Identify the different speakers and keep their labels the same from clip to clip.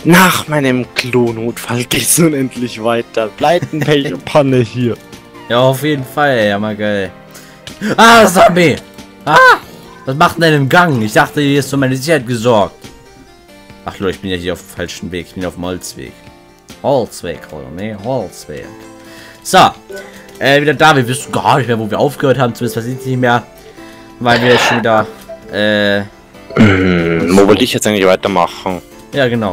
Speaker 1: Nach meinem Klonotfall geht's nun endlich weiter. Pleiten, Pech und Panne hier.
Speaker 2: Ja, auf jeden Fall. Ja, mal geil. Ah, Zombie! Ah! Was macht denn im Gang? Ich dachte, hier ist für meine Sicherheit gesorgt. Ach Leute, ich bin ja hier auf dem falschen Weg. Ich bin auf dem Holzweg. Holzweg, oder? Ne, Holzweg. So. Wieder da. Wir wissen gar nicht mehr, wo wir aufgehört haben. Zumindest weiß ich nicht mehr. Weil wir schon wieder,
Speaker 1: wo wollte ich jetzt eigentlich weitermachen?
Speaker 2: ja, genau.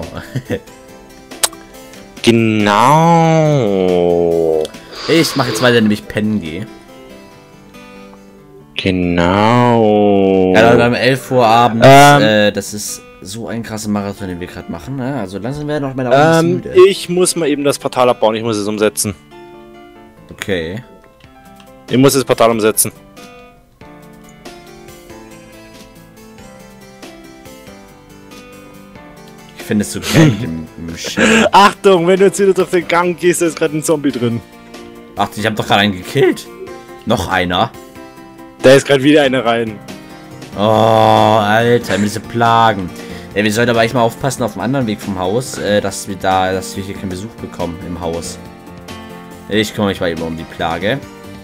Speaker 1: Genau.
Speaker 2: Ich mache jetzt weiter, nämlich pennen gehe.
Speaker 1: Genau.
Speaker 2: Ja, dann um 11 Uhr abends. Das ist so ein krasser Marathon, den wir gerade machen. Ne? Also langsam werden auch meine Augen müde.
Speaker 1: Ich muss mal eben das Portal abbauen. Ich muss es umsetzen.
Speaker 2: Okay.
Speaker 1: Ich muss das Portal umsetzen.
Speaker 2: Ich finde es so geil mit dem Shell.
Speaker 1: Achtung, wenn du jetzt wieder durch den Gang gehst, da ist gerade ein Zombie drin.
Speaker 2: Ach, ich habe doch gerade einen gekillt. Noch einer.
Speaker 1: Da ist gerade wieder einer rein.
Speaker 2: Oh, Alter, mit diese Plagen. Ja, wir sollten aber echt mal aufpassen auf dem anderen Weg vom Haus, dass wir hier keinen Besuch bekommen im Haus. Ich kümmere mich mal eben um die Plage.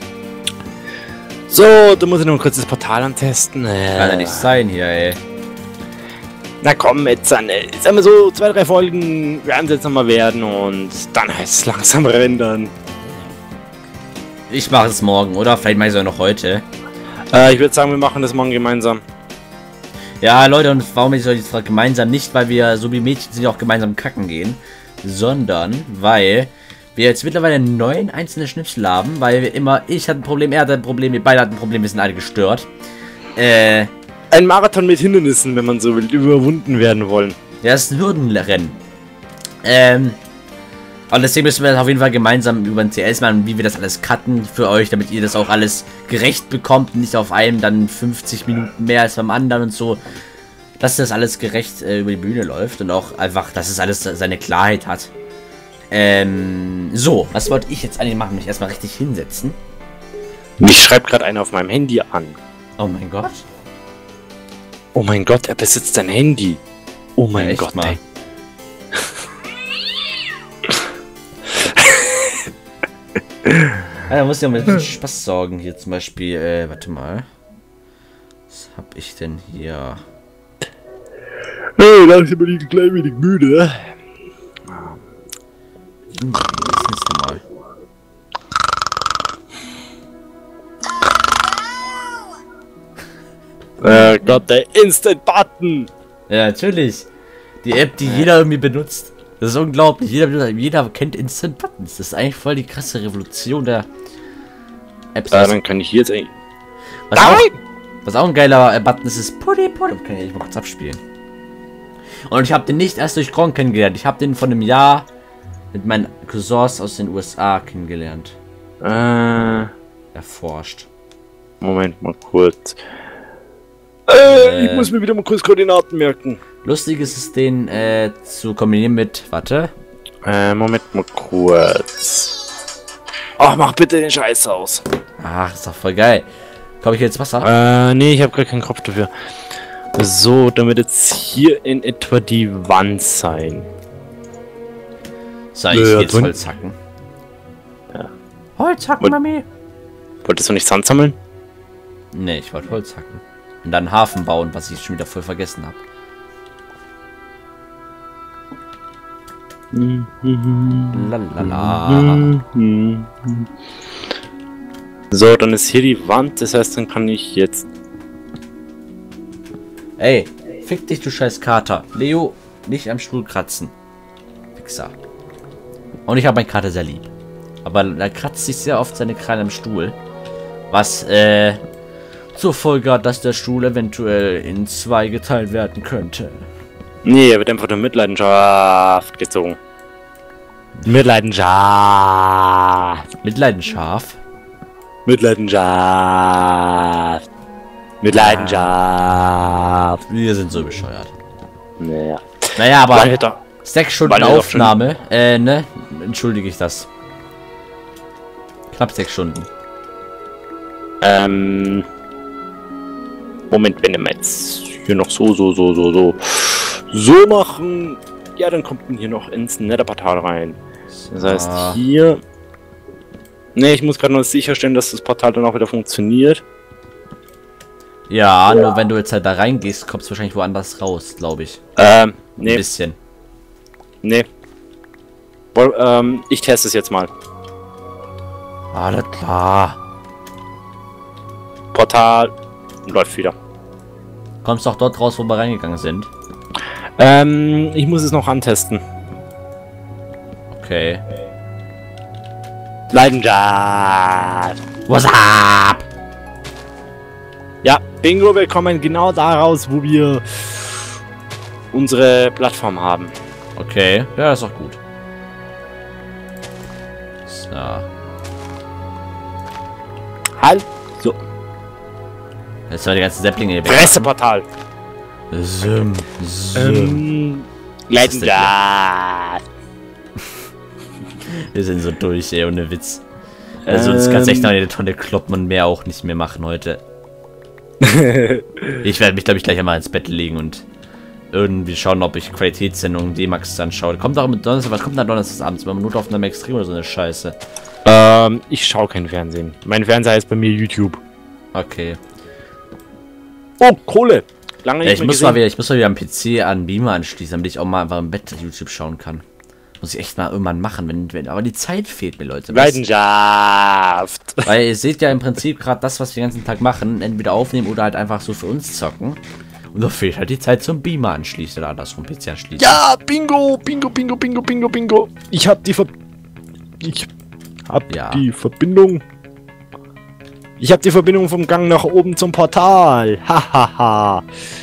Speaker 1: So, du musst noch kurz das Portal antesten.
Speaker 2: Kann ja nicht sein hier, ey.
Speaker 1: Na komm, jetzt sagen wir so 2, 3 Folgen werden es jetzt nochmal werden und dann heißt es langsam rendern.
Speaker 2: Ich mache es morgen, oder? Vielleicht mache ich es auch noch heute.
Speaker 1: Ich würde sagen, wir machen das morgen gemeinsam.
Speaker 2: Ja, Leute, und warum ich jetzt gemeinsam? Nicht, weil wir so wie Mädchen sind, auch gemeinsam kacken gehen, sondern weil wir jetzt mittlerweile 9 einzelne Schnipsel haben, weil wir immer, ich hatte ein Problem, er hatte ein Problem, wir beide hatten ein Problem, wir sind alle gestört.
Speaker 1: Ein Marathon mit Hindernissen, wenn man so will, überwunden werden wollen.
Speaker 2: Ja, das ist ein Hürdenrennen. Und deswegen müssen wir das auf jeden Fall gemeinsam über den CS machen, wie wir das alles cutten für euch, damit ihr das auch alles gerecht bekommt und nicht auf einem dann 50 Minuten mehr als beim anderen und so. Dass das alles gerecht über die Bühne läuft und auch einfach, dass es alles seine Klarheit hat. So, was wollte ich jetzt eigentlich machen? Mich erstmal richtig hinsetzen.
Speaker 1: Mich schreibt gerade einer auf meinem Handy an.
Speaker 2: Oh mein Gott.
Speaker 1: Oh mein Gott, er besitzt ein Handy. Oh mein
Speaker 2: Ja,
Speaker 1: Gott,
Speaker 2: mal.
Speaker 1: ey.
Speaker 2: Ja, da muss ich auch mit ein bisschen Spaß sorgen. Hier zum Beispiel, warte mal. Was hab ich denn hier?
Speaker 1: Hey, langsam bin ich ein klein wenig müde.
Speaker 2: Was ist das nochmal?
Speaker 1: Gott, der Instant-Button.
Speaker 2: Ja, natürlich. Die App, die jeder irgendwie benutzt. Das ist unglaublich. Jeder kennt Instant Buttons. Das ist eigentlich voll die krasse Revolution der Apps.
Speaker 1: Dann kann ich hier jetzt eigentlich...
Speaker 2: Was auch ein geiler Button ist, ist Puddy Puddy. Kann ich mal kurz abspielen. Und ich habe den nicht erst durch Gronk kennengelernt. Ich habe den von einem Jahr mit meinen Cousins aus den USA kennengelernt. Erforscht.
Speaker 1: Moment mal kurz. Ich muss mir wieder mal kurz Koordinaten merken.
Speaker 2: Lustig ist es, den zu kombinieren mit... Warte.
Speaker 1: Moment mal kurz. Ach, mach bitte den Scheiß aus.
Speaker 2: Ach, ist doch voll geil. Komme ich jetzt Wasser?
Speaker 1: Nee, ich habe gar keinen Kopf dafür. So, damit jetzt hier in etwa die Wand sein.
Speaker 2: So, ich geh jetzt Holz hacken.
Speaker 1: Ja.
Speaker 2: Holz hacken, Mami.
Speaker 1: Wolltest du nicht Sand sammeln?
Speaker 2: Nee, ich wollte Holz hacken. Und dann Hafen bauen, was ich schon wieder voll vergessen habe. Lalala.
Speaker 1: So, dann ist hier die Wand, das heißt, dann kann ich jetzt...
Speaker 2: Ey, fick dich, du scheiß Kater. Leo, nicht am Stuhl kratzen. Fixer. Und ich habe meinen Kater sehr lieb. Aber er kratzt sich sehr oft seine Krallen am Stuhl. Was, zur Folge hat, dass der Stuhl eventuell in 2 geteilt werden könnte.
Speaker 1: Nee, er wird einfach nur Mitleidenschaft gezogen. Mitleidenschaft.
Speaker 2: Mitleidenschaft.
Speaker 1: Mitleidenschaft. Mitleidenschaft.
Speaker 2: Wir sind so bescheuert.
Speaker 1: Naja.
Speaker 2: Naja, aber
Speaker 1: Wann hätte
Speaker 2: 6 Stunden Aufnahme, ne? Entschuldige ich das. Knapp 6 Stunden.
Speaker 1: Moment, wenn wir jetzt hier noch so machen. Ja, dann kommt man hier noch ins Nether-Portal rein. Das heißt,
Speaker 2: Ah.
Speaker 1: hier... Ne, ich muss gerade noch sicherstellen, dass das Portal dann auch wieder funktioniert.
Speaker 2: Ja, nur wenn du jetzt halt da reingehst, kommst du wahrscheinlich woanders raus, glaube ich. Ein
Speaker 1: Nee,
Speaker 2: bisschen.
Speaker 1: nee. Ich teste es jetzt mal.
Speaker 2: Alles klar.
Speaker 1: Portal läuft wieder.
Speaker 2: Kommst doch dort raus, wo wir reingegangen sind.
Speaker 1: Ich muss es noch antesten.
Speaker 2: Okay.
Speaker 1: Leidenschaft!
Speaker 2: What's up?
Speaker 1: Ja, Bingo, wir kommen genau da raus, wo wir unsere Plattform haben.
Speaker 2: Okay, ja, ist auch gut. So.
Speaker 1: Halt! So,
Speaker 2: Jetzt war die ganzen Säpplinge hier weg.
Speaker 1: Presseportal!
Speaker 2: Sim, sim.
Speaker 1: Leidenschaft!
Speaker 2: Wir sind so durch, ey, ohne Witz. Also uns kannst echt noch in die Tonne kloppen und mehr auch nicht mehr machen heute. Ich werde mich, glaube ich, gleich einmal ins Bett legen und irgendwie schauen, ob ich Qualitätssendungen D-Max anschaue. Kommt auch mit Donnerstag, was kommt da Donnerstag abends? Mal Notaufnahme extrem oder so eine Scheiße.
Speaker 1: Ich schaue kein Fernsehen. Mein Fernseher heißt bei mir YouTube.
Speaker 2: Okay.
Speaker 1: Oh, Kohle! Lange
Speaker 2: Ja,
Speaker 1: nicht
Speaker 2: ich muss
Speaker 1: gesehen.
Speaker 2: mal wieder am PC an Beamer anschließen, damit ich auch mal einfach im Bett YouTube schauen kann. Muss ich echt mal irgendwann machen, aber die Zeit fehlt mir, Leute.
Speaker 1: Leidenschaft!
Speaker 2: Weil ihr seht ja im Prinzip gerade das, was wir den ganzen Tag machen, entweder aufnehmen oder halt einfach so für uns zocken. Und da fehlt halt die Zeit zum Beamer anschließen oder andersrum PC anschließen.
Speaker 1: Ja, Bingo! Bingo, Bingo, Bingo, Bingo, Bingo! Ich hab die
Speaker 2: Ja.
Speaker 1: Verbindung. Ich hab die Verbindung vom Gang nach oben zum Portal. Hahaha.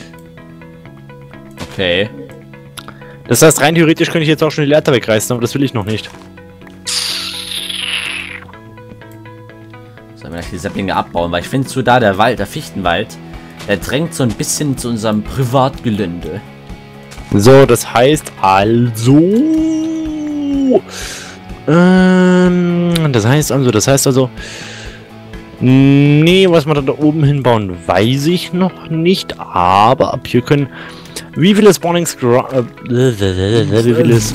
Speaker 2: Okay.
Speaker 1: Das heißt, rein theoretisch könnte ich jetzt auch schon die Leiter wegreißen, aber das will ich noch nicht.
Speaker 2: Sollen wir gleich die Säpplinge abbauen, weil ich finde so da der Wald, der Fichtenwald, der drängt so ein bisschen zu unserem Privatgelände.
Speaker 1: So, das heißt also... das heißt also... Nee, was wir da oben hinbauen, weiß ich noch nicht, aber ab hier können... Wie viele Spawnings... wie vieles...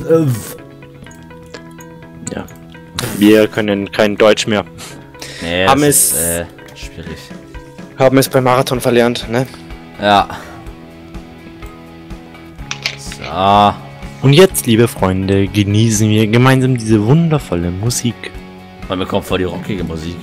Speaker 1: Ja. Wir können kein Deutsch mehr.
Speaker 2: Nee,
Speaker 1: Haben
Speaker 2: das
Speaker 1: es-
Speaker 2: ist schwierig.
Speaker 1: Haben es beim Marathon verlernt, ne?
Speaker 2: Ja. So.
Speaker 1: Und jetzt, liebe Freunde, genießen wir gemeinsam diese wundervolle Musik.
Speaker 2: Weil mir kommt vor die rockige Musik.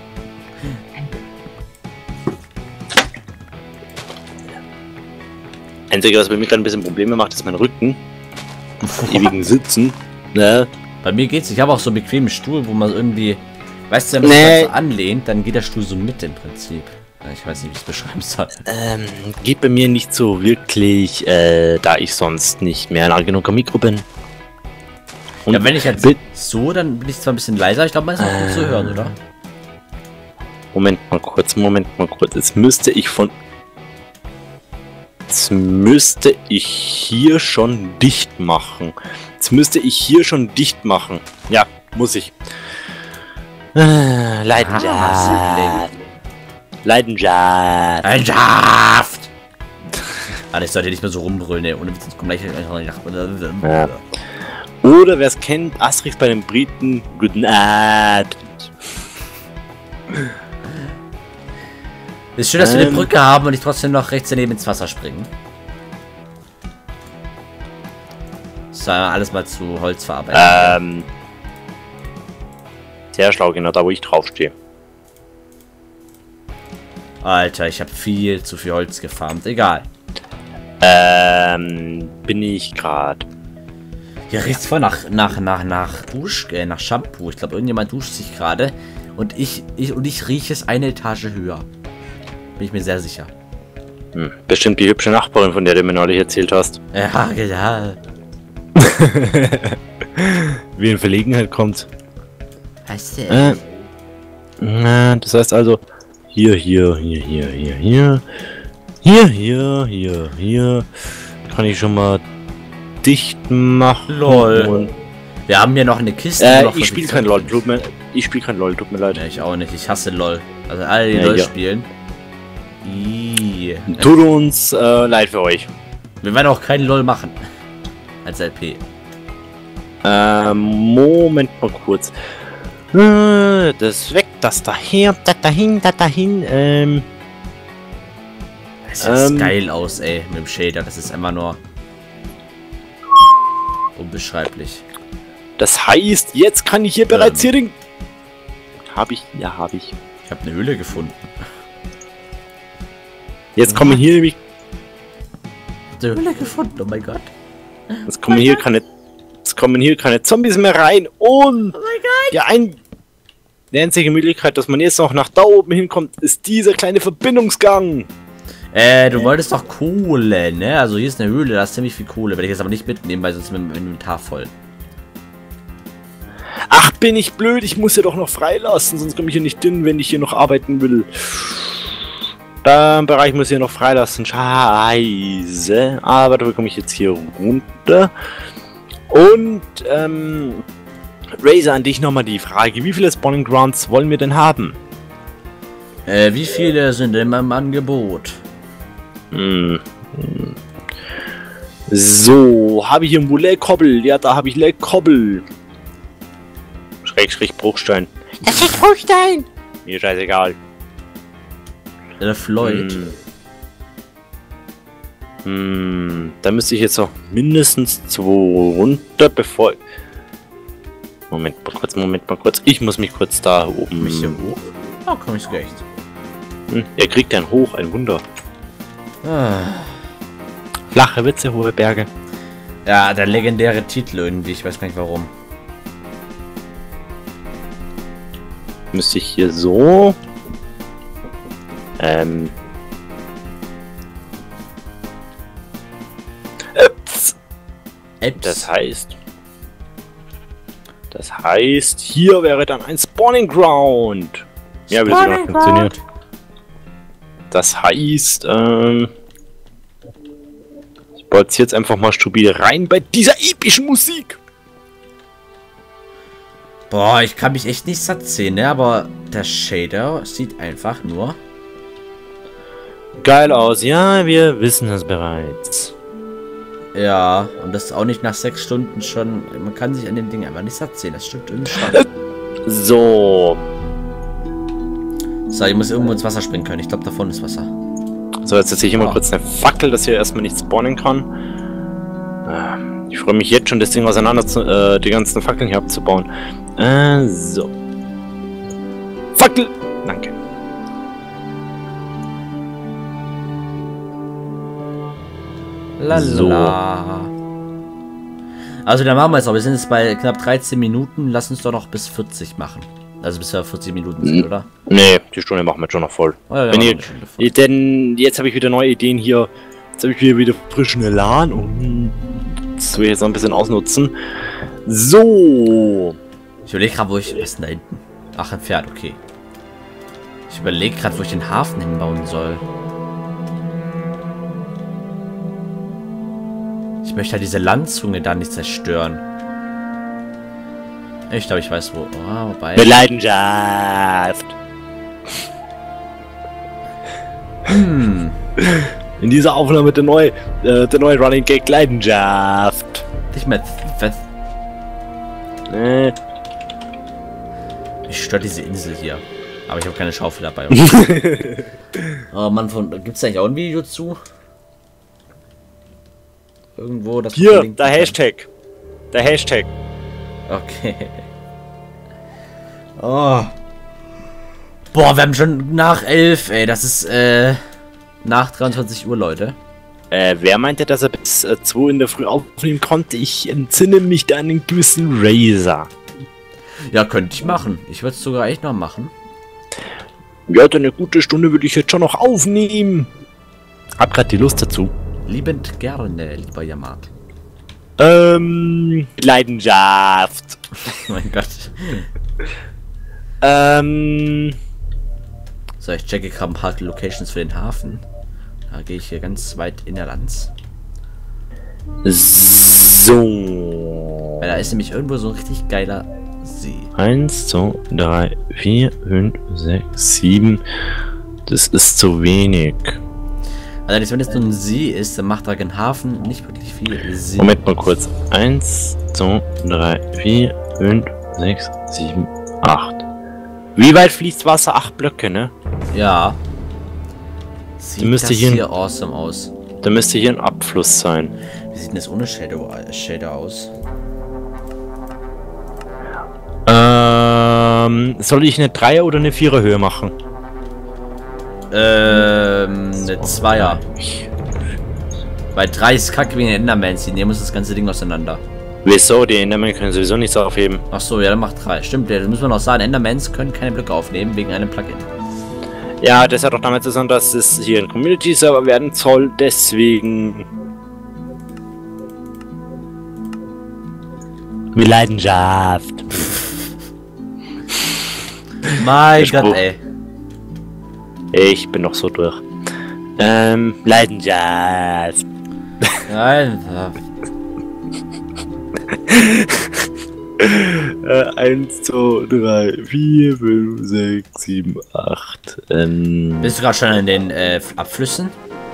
Speaker 1: Einzige, was bei mir gerade ein bisschen Probleme macht, ist mein Rücken. Ewigen Sitzen. Ne?
Speaker 2: Bei mir geht's. Ich habe auch so einen bequemen Stuhl, wo man irgendwie, weißt du, wenn man
Speaker 1: Nee.
Speaker 2: sich so anlehnt, dann geht der Stuhl so mit im Prinzip. Ja, ich weiß nicht, wie ich es beschreiben soll.
Speaker 1: Geht bei mir nicht so wirklich, da ich sonst nicht mehr nah genug am Mikro bin. Und
Speaker 2: Ja, wenn ich jetzt
Speaker 1: bi-
Speaker 2: so, dann bin ich zwar ein bisschen leiser, ich glaube, man ist auch gut zu hören, oder?
Speaker 1: Moment mal kurz. Jetzt müsste ich hier schon dicht machen. Ja, muss ich. Leidenschaft.
Speaker 2: Leidenschaft! Alter, ich sollte nicht mehr so rumbrüllen, ey. Ohne Witz, sonst kommt gleich
Speaker 1: Ja. Oder wer es kennt, Asterix bei den Briten. Guten Abend.
Speaker 2: Ist schön, dass wir eine Brücke haben und ich trotzdem noch rechts daneben ins Wasser springen. So, alles mal zu Holz verarbeiten.
Speaker 1: Sehr schlau, genau da, wo ich draufstehe.
Speaker 2: Alter, ich habe viel zu viel Holz gefarmt. Egal.
Speaker 1: Bin ich gerade.
Speaker 2: Hier riecht's voll nach nach Shampoo. Ich glaube, irgendjemand duscht sich gerade. Und ich rieche es eine Etage höher. Bin ich mir sehr sicher.
Speaker 1: Bestimmt die hübsche Nachbarin, von der du mir neulich erzählt hast.
Speaker 2: Ja, ja.
Speaker 1: Wie in Verlegenheit kommt.
Speaker 2: Weißt du?
Speaker 1: Das heißt also, hier. Kann ich schon mal dicht machen.
Speaker 2: Lol.
Speaker 1: Und,
Speaker 2: Wir haben hier noch eine Kiste. die noch
Speaker 1: ich spiele kein LOL, tut mir leid.
Speaker 2: Ja, ich auch nicht. Ich hasse LOL. Also alle, die
Speaker 1: Ja,
Speaker 2: LOL
Speaker 1: ja.
Speaker 2: spielen. Ih.
Speaker 1: Tut uns leid für euch.
Speaker 2: Wir werden auch keinen LOL machen. als LP.
Speaker 1: Moment mal kurz. Das ist weg, das daher, das dahin, das dahin.
Speaker 2: Das sieht geil aus, ey, mit dem Shader. Das ist einfach nur unbeschreiblich.
Speaker 1: Das heißt, jetzt kann ich hier bereits hier den... Habe ich? Ja, habe ich.
Speaker 2: Ich habe eine Höhle gefunden.
Speaker 1: Jetzt kommen hier nämlich...
Speaker 2: Eine Höhle gefunden, oh mein Gott.
Speaker 1: Jetzt kommen hier keine Zombies mehr rein und...
Speaker 2: Oh mein Gott.
Speaker 1: Die einzige Möglichkeit, dass man jetzt noch nach da oben hinkommt, ist dieser kleine Verbindungsgang.
Speaker 2: Du wolltest doch Kohle, ne? Also hier ist eine Höhle, da ist ziemlich viel Kohle. Werde ich jetzt aber nicht mitnehmen, weil sonst ist mein Inventar voll.
Speaker 1: Ach, bin ich blöd, ich muss ja doch noch freilassen, sonst komme ich hier nicht hin, wenn ich hier noch arbeiten will. Der Bereich muss ich hier noch freilassen, scheiße. Aber da bekomme ich jetzt hier runter. Und, Razor, an dich nochmal die Frage, wie viele Spawning Grounds wollen wir denn haben?
Speaker 2: Wie viele sind denn im Angebot?
Speaker 1: So, habe ich irgendwo Leckkobbel? Ja, da habe ich Leckkobbel. Schräg Bruchstein. Das ist Bruchstein! Mir scheißegal.
Speaker 2: Der Floyd.
Speaker 1: Da müsste ich jetzt noch mindestens 2 runter, bevor... Moment mal kurz. Ich muss mich kurz da oben...
Speaker 2: Mich hier hoch? Ah, komm ich recht.
Speaker 1: Er kriegt einen hoch, ein Wunder. Flache Witze, hohe Berge.
Speaker 2: Ja, der legendäre Titel irgendwie, ich weiß gar nicht warum.
Speaker 1: Müsste ich hier so... Das heißt, hier wäre dann ein Spawning Ground. Ja, wie das genau funktioniert. Das heißt, ich baue jetzt einfach mal stabil rein bei dieser epischen Musik.
Speaker 2: Boah, ich kann mich echt nicht satt sehen, ne? Aber der Shader sieht einfach nur
Speaker 1: geil aus. Ja, wir wissen es bereits.
Speaker 2: Ja, und das auch nicht nach 6 Stunden schon. Man kann sich an dem Ding einfach nicht satt sehen. Das stimmt irgendwie schon.
Speaker 1: So.
Speaker 2: So, ich muss irgendwo ins Wasser springen können. Ich glaube, davon ist Wasser.
Speaker 1: So, jetzt setze ich immer kurz eine Fackel, dass hier erstmal nicht spawnen kann. Ich freue mich jetzt schon, das Ding auseinander die ganzen Fackeln hier abzubauen. So. Fackel! Danke.
Speaker 2: Lala. So. Also, dann machen wir jetzt auch. Wir sind jetzt bei knapp 13 Minuten. Lass uns doch noch bis 40 machen. Also bis wir 40 Minuten sind, oder?
Speaker 1: Nee, die Stunde machen wir schon noch voll.
Speaker 2: Oh, ja,
Speaker 1: denn jetzt habe ich wieder neue Ideen hier. Jetzt habe ich wieder frischen Elan und das will ich jetzt noch ein bisschen ausnutzen. So.
Speaker 2: Ich überlege gerade, wo ich... Was ist denn da hinten? Ach, ein Pferd, okay. Ich überlege gerade, wo ich den Hafen hinbauen soll. Ich möchte halt diese Landzunge da nicht zerstören. Ich glaube, ich weiß wo. Oh, wobei.
Speaker 1: Mit Leidenschaft. In dieser Aufnahme der neue Running Gag Leidenschaft.
Speaker 2: Nicht mehr fest. Ich störe diese Insel hier. Aber ich habe keine Schaufel dabei. Oh Mann, gibt es eigentlich auch ein Video zu? Irgendwo das.
Speaker 1: Hier, der Hashtag. Der Hashtag.
Speaker 2: Okay. Oh. Boah, wir haben schon nach 11, ey. Das ist, nach 23 Uhr, Leute.
Speaker 1: Wer meinte, dass er bis 2 in der Früh aufnehmen konnte? Ich entsinne mich da an einen gewissen Razor.
Speaker 2: Ja, könnte ich machen. Ich würde es sogar echt noch machen.
Speaker 1: Ja, dann eine gute Stunde würde ich jetzt schon noch aufnehmen. Hab grad die Lust dazu.
Speaker 2: Liebend gerne, lieber Yamat.
Speaker 1: Leidenschaft.
Speaker 2: Oh mein Gott. So, ich checke gerade ein paar Locations für den Hafen. Da gehe ich hier ganz weit innerlands.
Speaker 1: So.
Speaker 2: Weil da ist nämlich irgendwo so ein richtig geiler See.
Speaker 1: 1, 2, 3, 4, 5, 6, 7. Das ist zu wenig.
Speaker 2: Also wenn es nur ein See ist, dann macht Dragenhafen nicht wirklich viel Sinn.
Speaker 1: Moment mal kurz. 1, 2, 3, 4, 5, 6, 7, 8. Wie weit fließt Wasser? 8 Blöcke, ne?
Speaker 2: Ja. Sieht
Speaker 1: müsste
Speaker 2: das
Speaker 1: hier
Speaker 2: hier awesome aus.
Speaker 1: Da müsste hier ein Abfluss sein.
Speaker 2: Wie sieht denn das ohne Shader aus?
Speaker 1: Soll ich eine 3er oder eine 4er Höhe machen?
Speaker 2: Eine 2er. Bei 3 ist kacke wegen den Endermans, die nehmen uns das ganze Ding auseinander.
Speaker 1: Wieso? Die Endermen können sowieso nichts aufheben.
Speaker 2: Ach so, ja, dann macht 3. Stimmt, ja, da muss man auch sagen, Endermans können keine Blöcke aufnehmen wegen einem Plugin.
Speaker 1: Ja, das hat auch damit zu tun, dass es hier ein Community-Server werden soll, deswegen... Wie Leidenschaft.
Speaker 2: Mein Gott, ey.
Speaker 1: Ich bin noch so durch. Leidenschaft.
Speaker 2: Alter.
Speaker 1: 1, 2, 3, 4, 5, 6, 7, 8.
Speaker 2: Bist du gerade schon in den Abflüssen?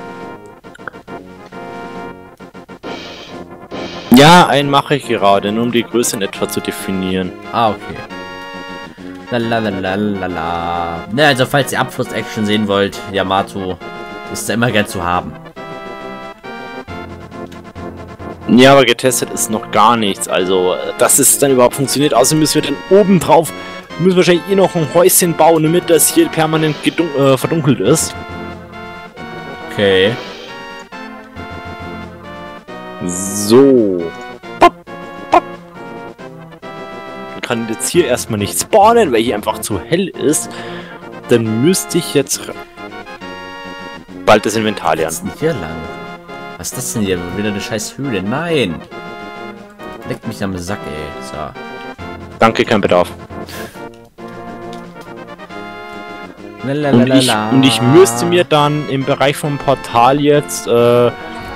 Speaker 1: Ja, einen mache ich gerade, nur um die Größe in etwa zu definieren.
Speaker 2: Ah, okay. Lalalala. Ne, also falls ihr Abfluss-Action sehen wollt, Yamato ist da immer gern zu haben.
Speaker 1: Ja, aber getestet ist noch gar nichts. Also, dass es dann überhaupt funktioniert. Außerdem müssen wir dann oben drauf, müssen wahrscheinlich eh noch ein Häuschen bauen, damit das hier permanent verdunkelt ist.
Speaker 2: Okay.
Speaker 1: So. Pop, pop. Ich kann jetzt hier erstmal nicht spawnen, weil hier einfach zu hell ist. Dann müsste ich jetzt bald das Inventar lernen.
Speaker 2: Was ist denn hier lang? Was ist das denn hier? Wieder eine scheiß Höhle. Nein! Leckt mich am Sack, ey. So.
Speaker 1: Danke, kein Bedarf.
Speaker 2: Lalalala.
Speaker 1: Und ich müsste mir dann im Bereich vom Portal jetzt, das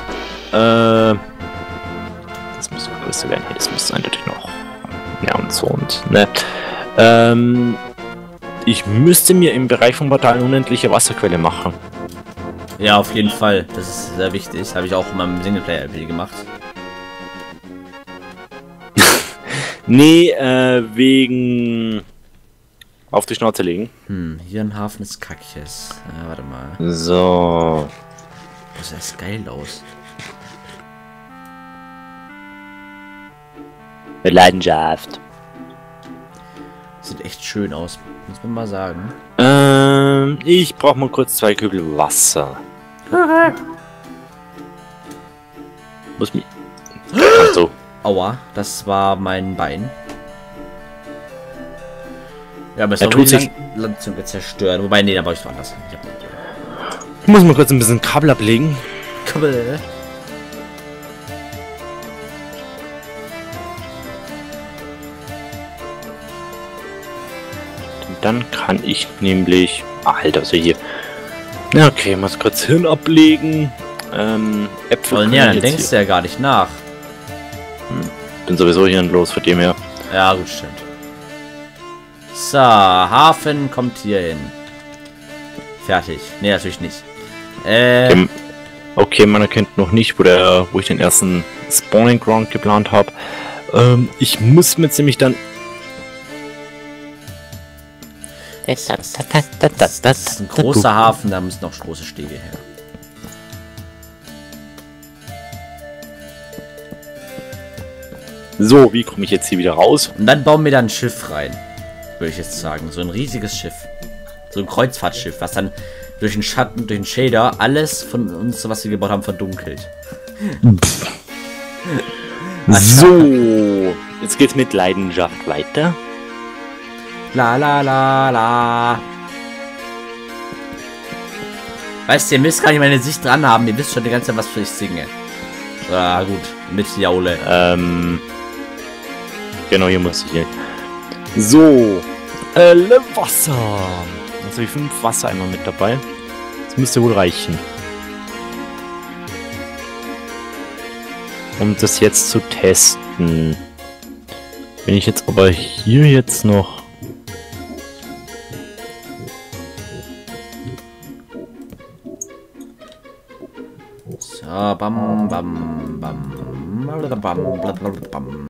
Speaker 1: müsste größer werden. Hier, das müsste eindeutig noch. Ja, und so und, ne. Ich müsste mir im Bereich vom Portal eine unendliche Wasserquelle machen.
Speaker 2: Ja, auf jeden Fall. Das ist sehr wichtig. Habe ich auch in meinem Singleplayer-LP gemacht.
Speaker 1: Nee, wegen... Auf die Schnauze legen.
Speaker 2: Hier ein Hafen ist kackches. Ja, warte mal.
Speaker 1: So.
Speaker 2: Das sieht das geil aus.
Speaker 1: Mit Leidenschaft.
Speaker 2: Sieht echt schön aus. Muss man mal sagen.
Speaker 1: Ich brauche mal kurz 2 Kübel Wasser. Muss mich... Ach so.
Speaker 2: Aua, das war mein Bein. Ja, aber es
Speaker 1: Er
Speaker 2: ist
Speaker 1: tut
Speaker 2: auch
Speaker 1: sich-
Speaker 2: Landzunge zerstören. Wobei, nee, da war ich woanders.
Speaker 1: Ich muss mal kurz ein bisschen Kabel ablegen.
Speaker 2: Kabel.
Speaker 1: Dann kann ich nämlich... Alter, was ist hier? Ja, okay, muss kurz Hirn ablegen. Äpfel.
Speaker 2: Und
Speaker 1: kann
Speaker 2: ja,
Speaker 1: ich
Speaker 2: dann
Speaker 1: jetzt
Speaker 2: denkst du ja gar nicht nach.
Speaker 1: Bin sowieso hier los, von dem her.
Speaker 2: Ja, gut, stimmt. So, Hafen kommt hier hin. Fertig. Nee, natürlich nicht.
Speaker 1: Okay, man erkennt noch nicht, wo ich den ersten Spawning Ground geplant habe. Ich muss mir ziemlich dann...
Speaker 2: Das ist ein großer Hafen, da müssen noch große Stege her.
Speaker 1: So, wie komme ich jetzt hier wieder raus?
Speaker 2: Und dann bauen wir da ein Schiff rein. Würde ich jetzt sagen. So ein riesiges Schiff. So ein Kreuzfahrtschiff, was dann durch den Schatten, durch den Shader alles von uns, was wir gebaut haben, verdunkelt.
Speaker 1: So, jetzt geht's mit Leidenschaft weiter.
Speaker 2: La la la la. Weißt du, ihr müsst gar nicht meine Sicht dran haben. Ihr wisst schon die ganze Zeit, was für ich singe. Ah, gut. Mit Jaule.
Speaker 1: Genau, hier muss ich hin. So, Wasser. Jetzt habe ich 5 Wassereimer mit dabei. Das müsste wohl reichen. Um das jetzt zu testen. Wenn ich jetzt aber hier jetzt noch...
Speaker 2: Ah, bam, bam, bam. Bam, bam, bam.